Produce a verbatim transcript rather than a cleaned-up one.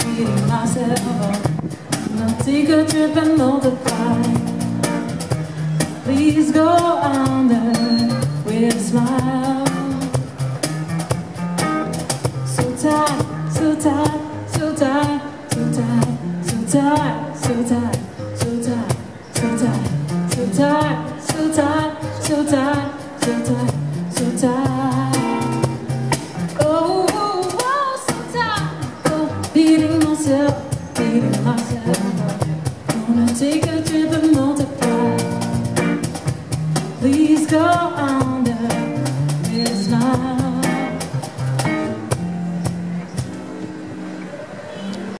beating myself up. Now take a trip and multiply. Please go under with a smile. So tight, so tight, so tight, so tight, so tight, so tight, so tight, so tight, so tight, so tight, so tight, so tight, so tight. Oh, oh, oh, so tight. Oh, beating myself, beating myself. Gonna take a trip and multiply. Please go on.